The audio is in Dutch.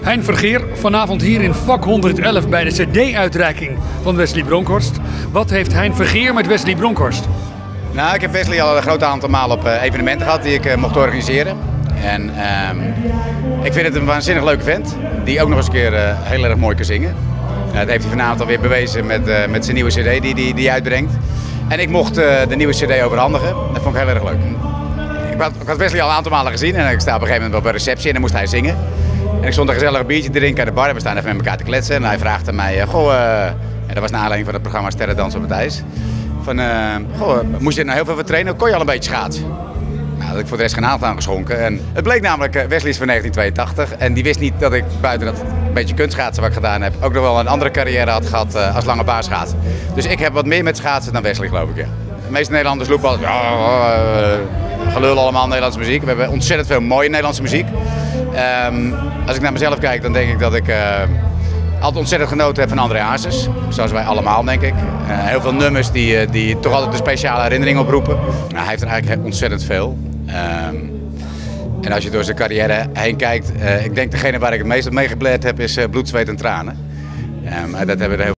Hein Vergeer, vanavond hier in vak 111 bij de CD-uitreiking van Wesley Bronkhorst. Wat heeft Hein Vergeer met Wesley Bronkhorst? Nou, ik heb Wesley al een groot aantal malen op evenementen gehad die ik mocht organiseren. En ik vind het een waanzinnig leuke vent, die ook nog eens een keer heel erg mooi kan zingen. Dat heeft hij vanavond alweer bewezen met zijn nieuwe CD die hij uitbrengt. En ik mocht de nieuwe CD overhandigen. Dat vond ik heel erg leuk. Ik had Wesley al een aantal malen gezien en ik sta op een gegeven moment op een receptie en dan moest hij zingen. En ik stond een gezellig biertje te drinken aan de bar en we staan even met elkaar te kletsen. En hij vraagt aan mij, en dat was naar aanleiding van het programma Sterrendans op het IJs. Van, moest je er nou heel veel voor trainen? Kon je al een beetje schaatsen? Nou, dat had ik voor de rest geen aandacht aan geschonken. En het bleek namelijk, Wesley is van 1982 en die wist niet dat ik buiten dat beetje kunstschaatsen wat ik gedaan heb, ook nog wel een andere carrière had gehad als lange baarschaatsen. Dus ik heb wat meer met schaatsen dan Wesley, geloof ik. Ja. De meeste Nederlanders lopen altijd, gelul allemaal Nederlandse muziek. We hebben ontzettend veel mooie Nederlandse muziek. Als ik naar mezelf kijk, dan denk ik dat ik altijd ontzettend genoten heb van André Hazes. Zoals wij allemaal, denk ik. Heel veel nummers die toch altijd een speciale herinnering oproepen. Nou, hij heeft er eigenlijk ontzettend veel. En als je door zijn carrière heen kijkt, ik denk degene waar ik het meest op meegebleerd heb is bloed, zweet en tranen. Dat hebben we er heel